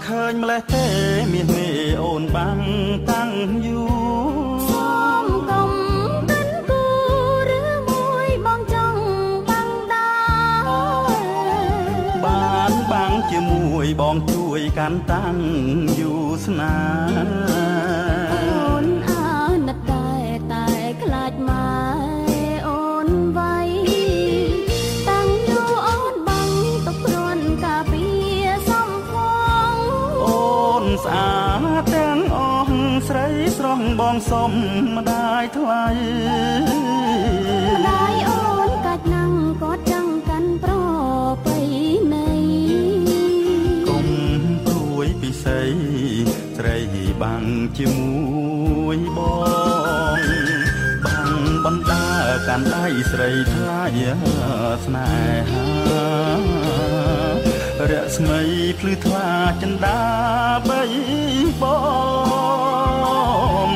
ឃើញម្លេះទេមានមេអូនបាំងតាំងយូរសូមកុំកិនគូឬមួយបងចង់បាំងដែរបានបាំងជាមួយបងជួយកាន់តាំងយូរស្នាអូនអាណិតដែរតែខ្លាចម៉ែអូនវៃតាំងយូរអូនបាំងទុកព្រួនកាពីសំផងអូនស្អាតទាំងអស់ស្រីស្រស់បងសុំម្ដាយថ្លៃម្ដាយអូនកាច់ណាំងគាត់ចង់កាន់ប្រពៃណីកុំព្រួយពិសីស្រីបាំងជាមួយបងបាំងបណ្ដាកាន់ដៃស្រីថ្លៃស្នេហារស្មីភ្លឺថ្លាចិន្តាបីបង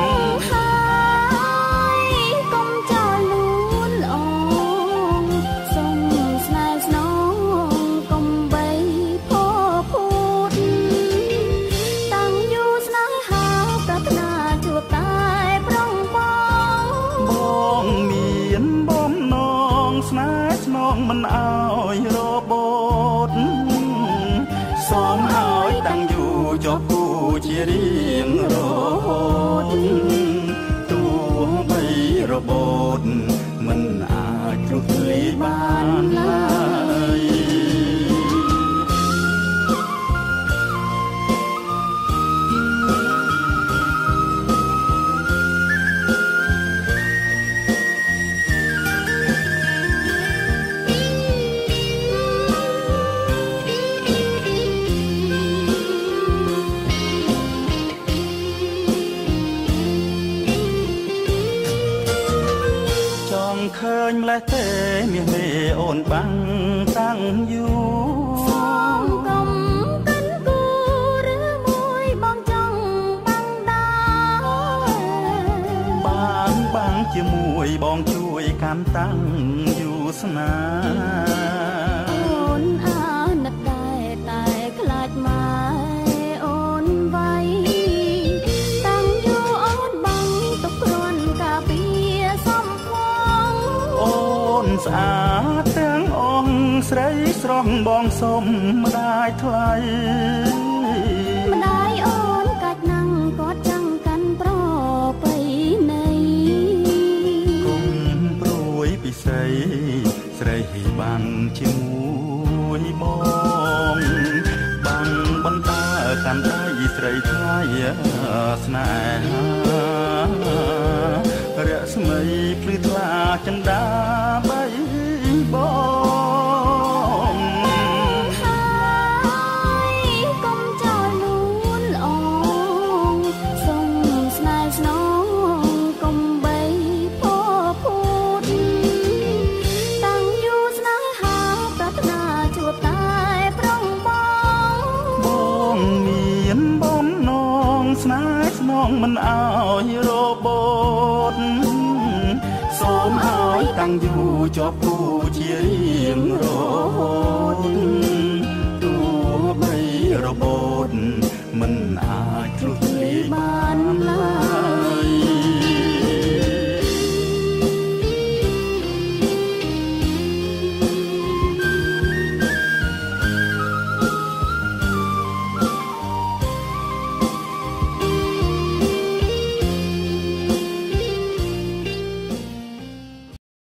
ហើយកុំចោលលួនល្អងសុំស្នេហ៍ស្នងកុំបីផភូតតាំងយូរស្នេហាប្រាថ្នាជួបតែប្រុងបងមានបំណងស្នេហ៍ស្នងមិនអើយរបូតសូមឲ្យតាំងយូរជាប់គូជារៀងរហូតទោះបីរបូតមិនអាចរស់លីបានឡើយឃើញម្លេះទេមានមេអូនបាំងតាំងយូរសូមកុំកិនគូឬមួយបងចង់បាំងដែរបានបាំងជាមួយបងជួយកាន់តាំងយូរស្នាអូនអាណិតដែរតែខ្លាចម៉ែអូនវៃតាំងយូរអូនបាំងទុកព្រួនកាពីសំផងអូនស្អាតទាំងអស់ស្រីស្រស់បងសុំម្ដាយថ្លៃម្ដាយអូនកាច់ណាំងគាត់ចង់កាន់ប្រពៃណីកុំព្រួយពិសីស្រីបាំងជាមួយបងបាំងបណ្ដាកាន់ដៃស្រីថ្លៃស្នេហារស្មីភ្លឺថ្លាចិន្តាបីបងហើយកុំចោលលួនល្អងសុំស្នេហ៍ស្នងកុំបីផភូតតាំងយូរស្នេហាប្រាថ្នាជួបតែប្រុងបងមានបំណងស្នេហ៍ស្នងមិនអើយរបូតសូមឲ្យតាំងយូរជាប់គូជារៀងរហូត